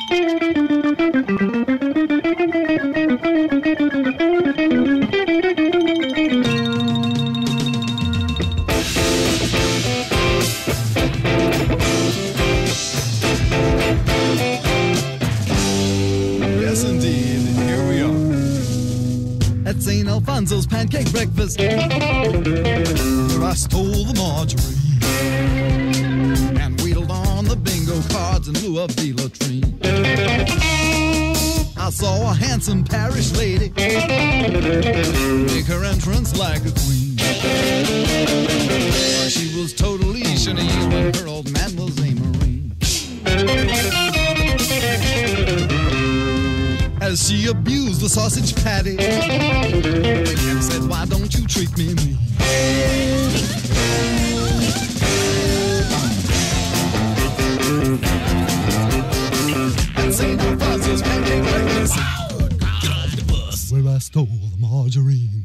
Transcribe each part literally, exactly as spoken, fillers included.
Alfonzo's pancake breakfast, where I stole the margarine and wheedled on the bingo cards in lieu of the latrine. I saw a handsome parish lady make her entrance like a queen. She was totally chenille when her old man was a Marine. As she abused the sausage patty and said, why don't you treat me mean? And Saint Alfonso's pancake breakfast, get off the bus, where I stole the margarine.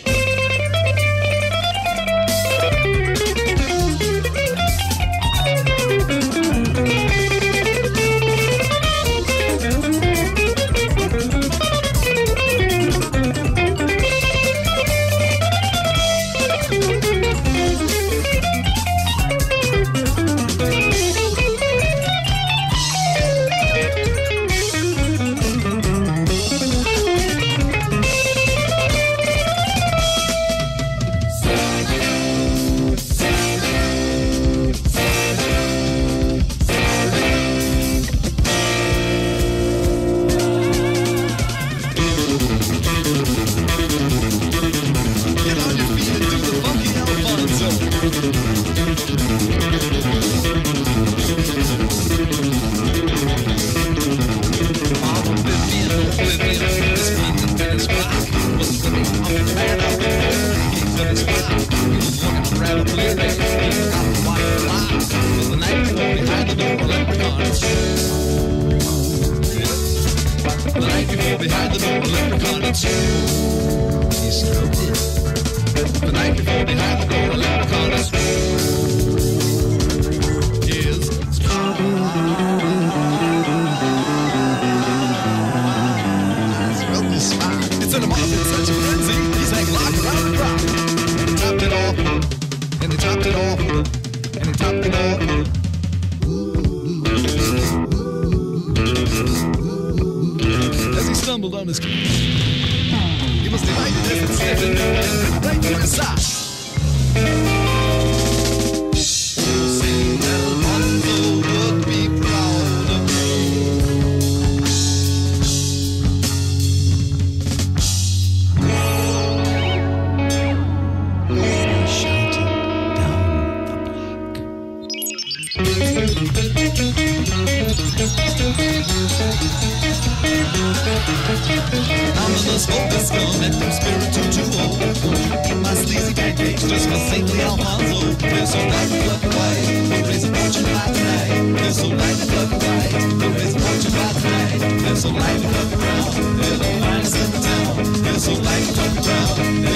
The night before behind the door, leprechaun and Sue. He stroked it. The night before behind the door, leprechaun and Sue. His throat is fine. It's in a mob in such a frenzy. He's like locked around the rock. And he topped it off. And he topped it off. And he topped it off. Stumbled on his feet. He was delighted as it slipped and right to his side. Saint Alfonso would be proud of me. He shouted down I'm in the smoke that's gone and no spirit too too old. Won't you eat my sleazy pancakes just for saintly Alfonso? They're so light and fluffy white, they're raising fortune by tonight. They're so light and fluffy white, they're raising fortune by tonight. They're so light and fluffy brown, they're the finest in the town. They're so light and fluffy brown.